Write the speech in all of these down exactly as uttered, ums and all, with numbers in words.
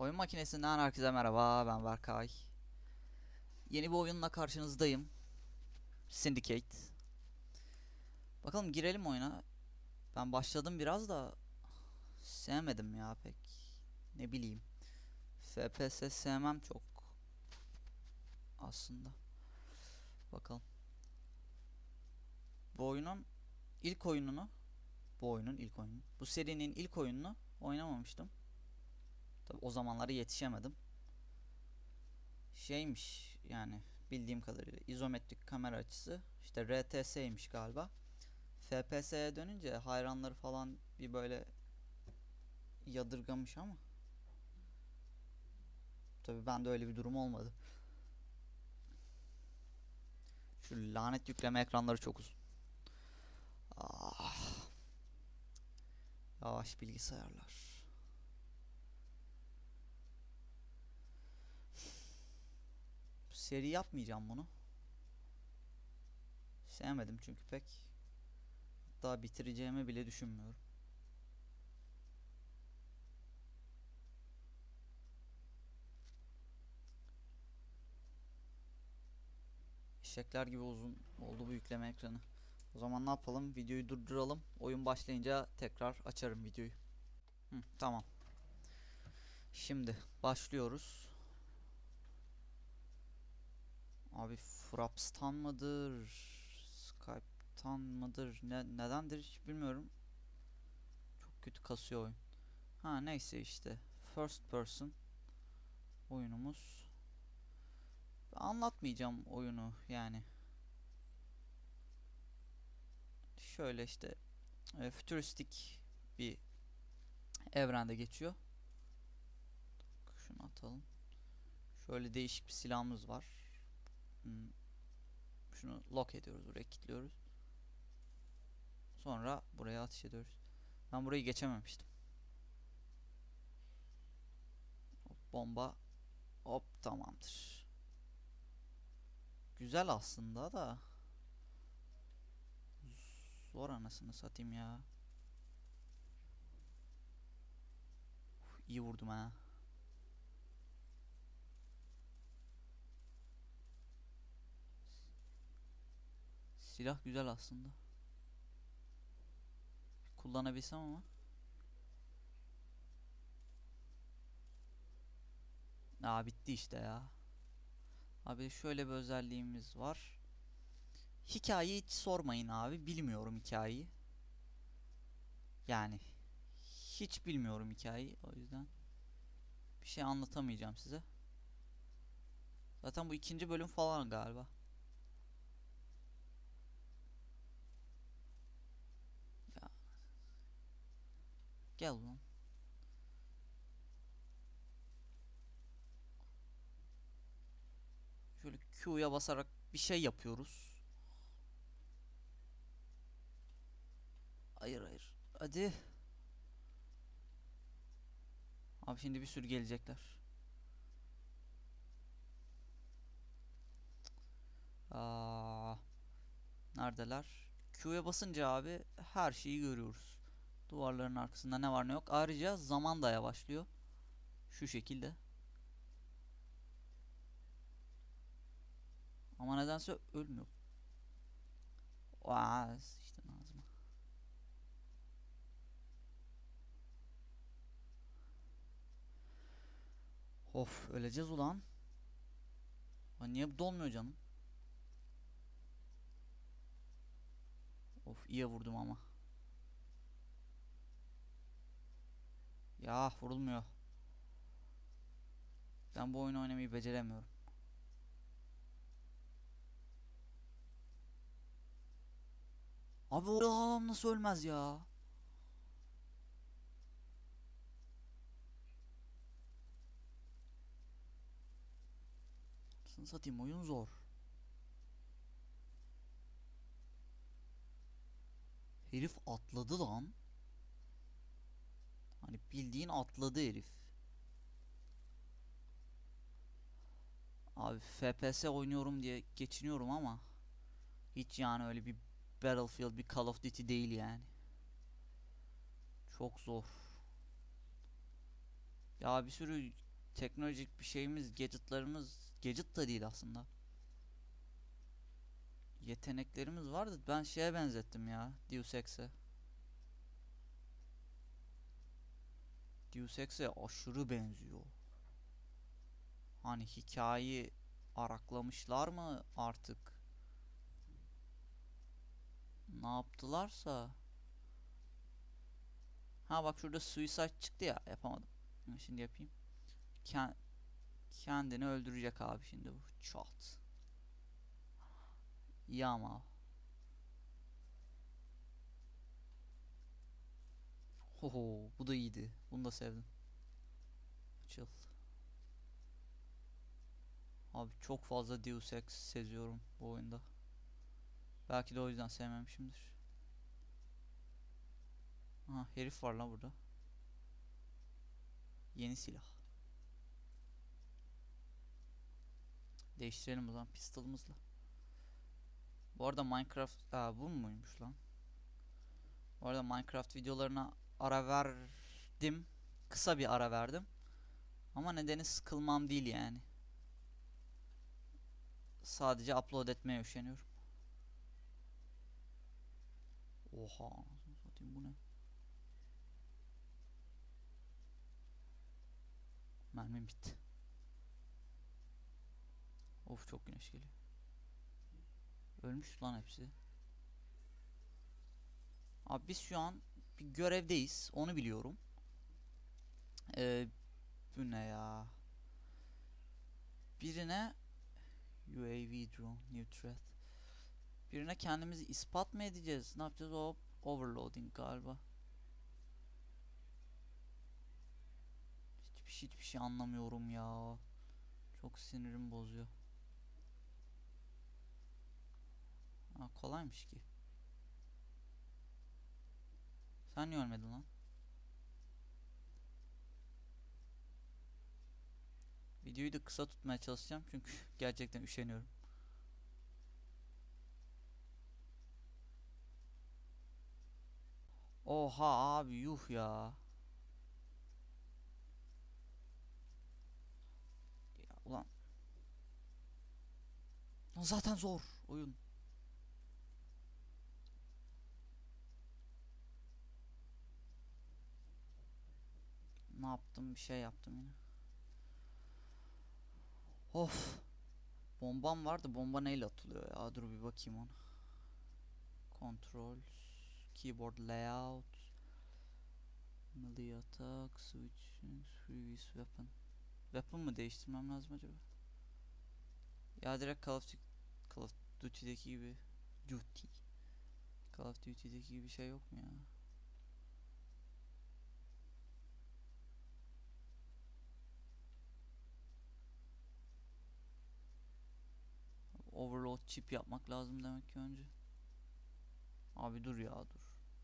Oyun makinesinden herkese merhaba, ben Berkay. Yeni bir oyunla karşınızdayım. Syndicate. Bakalım girelim oyuna. Ben başladım biraz da sevmedim ya pek. Ne bileyim. F P S sevmem çok aslında. Bakalım. Bu oyunun ilk oyununu, bu oyunun ilk oyunu, bu serinin ilk oyununu oynamamıştım. Tabi o zamanlara yetişemedim. Şeymiş yani bildiğim kadarıyla izometrik kamera açısı işte R T S'ymiş galiba. F P S'ye dönünce hayranları falan bir böyle yadırgamış ama tabii bende öyle bir durum olmadı. Şu lanet yükleme ekranları çok uzun. Ah, yavaş bilgisayarlar. Seri yapmayacağım bunu. Sevmedim çünkü pek. Daha bitireceğimi bile düşünmüyorum. Eşekler gibi uzun oldu bu yükleme ekranı. O zaman ne yapalım? Videoyu durduralım. Oyun başlayınca tekrar açarım videoyu. Hı, tamam. Şimdi başlıyoruz. Abi Fraps'tan mıdır? Skype'tan mıdır? Ne, nedendir hiç bilmiyorum. Çok kötü kasıyor oyun. Ha neyse işte. First person oyunumuz. Anlatmayacağım oyunu yani. Şöyle işte e, fütüristik bir evrende geçiyor. Şunu atalım. Şöyle değişik bir silahımız var. Hmm, Şunu lock ediyoruz, buraya kilitliyoruz. Sonra buraya ateş ediyoruz. Ben burayı geçememiştim. Hop, bomba. Hop, tamamdır. Güzel aslında da zor anasını satayım ya. Uf, iyi vurdum ha. Silah güzel aslında. Kullanabilsem ama. Aa, bitti işte ya. Abi şöyle bir özelliğimiz var. Hikayeyi hiç sormayın abi. Bilmiyorum hikayeyi. Yani hiç bilmiyorum hikayeyi. O yüzden bir şey anlatamayacağım size. Zaten bu ikinci bölüm falan galiba. Ya, gel lan. Şöyle Q'ya basarak bir şey yapıyoruz. Hayır hayır. Hadi. Abi şimdi bir sürü gelecekler. Aa, neredeler? Q'ya basınca abi her şeyi görüyoruz. Duvarların arkasında ne var ne yok. Ayrıca zaman da yavaşlıyor. Şu şekilde. Ama nedense ölmüyor. Aa, işte ağzıma. Of, öleceğiz ulan. Aa, niye bu dolmuyor canım? Of, iyi vurdum ama. Ya vurulmuyor. Ben bu oyunu oynamayı beceremiyorum. Abi o adam nasıl ölmez ya? Nasıl satayım, oyun zor. Herif atladı lan. Hani bildiğin atladı herif. Abi F P S oynuyorum diye geçiniyorum ama hiç yani öyle bir Battlefield, bir Call of Duty değil yani. Çok zor. Ya bir sürü teknolojik bir şeyimiz, gadgetlarımız, gadget da değil aslında. Yeteneklerimiz vardı. Ben şeye benzettim ya, Deus Ex'e. Deus Ex'e aşırı benziyor. Hani hikayeyi araklamışlar mı artık? Ne yaptılarsa. Ha bak şurada suicide çıktı ya, yapamadım. Şimdi yapayım. Ken kendini öldürecek abi şimdi bu. Çat. İyi ama. Hoho, bu da iyiydi. Bunu da sevdim. Açıl. Abi çok fazla Deus Ex seziyorum bu oyunda. Belki de o yüzden sevmemişimdir. Aha, herif var lan burada. Yeni silah. Değiştirelim o zaman pistolımızla. Bu arada Minecraft... Aa, bu muymuş lan? Bu arada Minecraft videolarına ara verdim. Kısa bir ara verdim. Ama nedeni sıkılmam değil yani. Sadece upload etmeye üşeniyorum. Oha. Satayım, bu ne? Mermim bitti. Of, çok güneş geliyor. Ölmüş lan hepsi. Abi biz şu an bir görevdeyiz. Onu biliyorum. Ee, bu ne ya? Birine U A V drone, new threat. Birine kendimizi ispat mı edeceğiz? Ne yapacağız? Hop, overloading galiba. Hiçbir şey, hiçbir şey anlamıyorum ya. Çok sinirim bozuyor. Ha, kolaymış ki. Sen niye ölmedin lan? Videoyu da kısa tutmaya çalışacağım çünkü gerçekten üşeniyorum. Oha abi, yuh ya. Ya ulan. Zaten zor oyun. Ne yaptım? Bir şey yaptım yine. Of. Bombam vardı. Bomba neyle atılıyor ya? Dur bir bakayım ona. Controls, keyboard layout, melee attack, switching, previous weapon. Weapon mı değiştirmem lazım acaba? Ya direkt Call of Duty, Call of Duty'deki gibi. Duty. Call of Duty'deki gibi bir şey yok mu ya? Overload chip yapmak lazım demek ki önce. Abi dur ya, dur.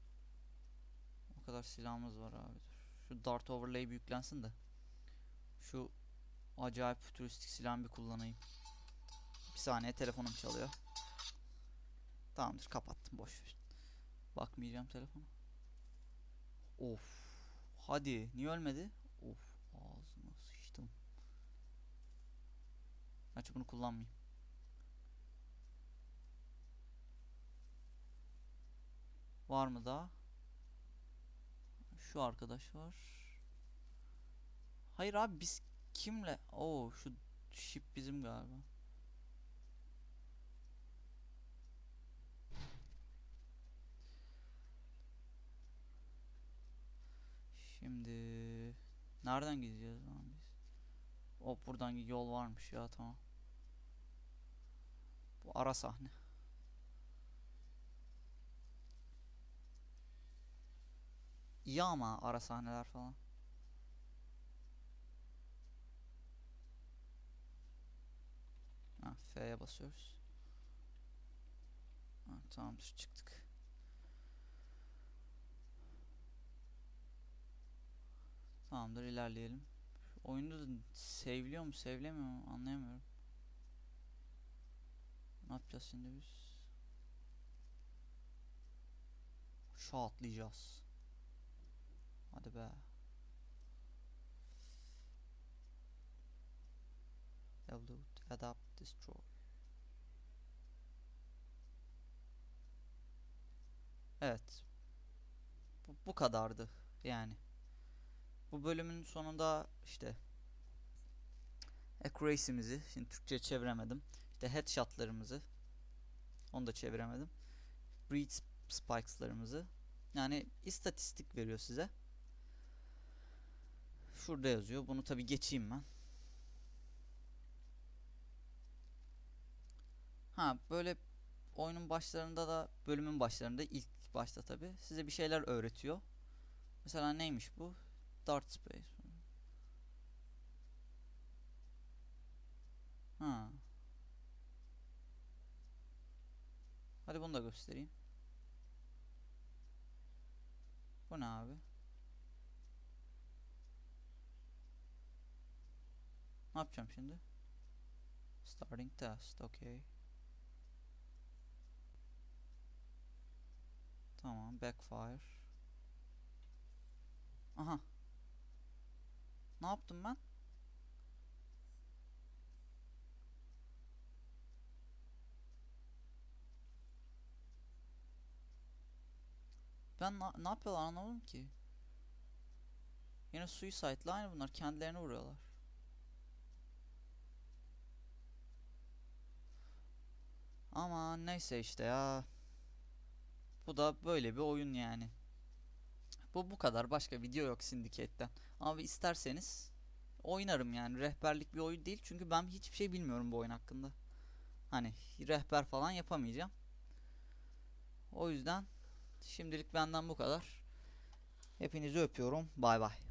O kadar silahımız var abi, dur. Şu Dart Overlay yüklensin de. Şu acayip fütüristik silahı bir kullanayım. Bir saniye, telefonum çalıyor. Tamamdır, kapattım, boş ver. Bakmayacağım telefona. Of. Hadi, niye ölmedi? Of, ağzıma sıçtım. Gerçi bunu kullanmayayım. Var mı daha? Şu arkadaş var. Hayır abi, biz kimle? Oo, şu ship bizim galiba. Şimdi nereden gideceğiz lan biz? Hop, buradan yol varmış ya, tamam. Bu ara sahne. İyi ama ara sahneler falan. Ha, F'ye basıyoruz. Ha, tamamdır, çıktık. Tamamdır, ilerleyelim. Oyunda da seviliyor mu sevlemiyor mu anlayamıyorum. Ne yapacağız şimdi biz? Şu atlayacağız. Hadi be. Have loot, adapt, destroy. Evet. Bu, bu kadardı yani. Bu bölümün sonunda işte accuracy'mizi, şimdi Türkçe çeviremedim. İşte headshot'larımızı, onu da çeviremedim. Breed spikes'larımızı, yani istatistik veriyor size. Şurada yazıyor. Bunu tabi geçeyim ben. Ha, böyle oyunun başlarında da, bölümün başlarında, ilk başta tabi size bir şeyler öğretiyor. Mesela neymiş bu? Dart Space. Ha. Hadi bunu da göstereyim. Bu ne abi? Ne yapacağım şimdi? Starting test. Okay. Tamam. Backfire. Aha. Ne yaptım ben? Ben na ne yapıyorlar anlamadım ki. Yine suicide'la aynı bunlar. Kendilerini vuruyorlar. Ama neyse işte ya. Bu da böyle bir oyun yani. Bu bu kadar. Başka video yok Syndicate'ten. Ama isterseniz oynarım yani. Rehberlik bir oyun değil. Çünkü ben hiçbir şey bilmiyorum bu oyun hakkında. Hani rehber falan yapamayacağım. O yüzden şimdilik benden bu kadar. Hepinizi öpüyorum. Bay bay.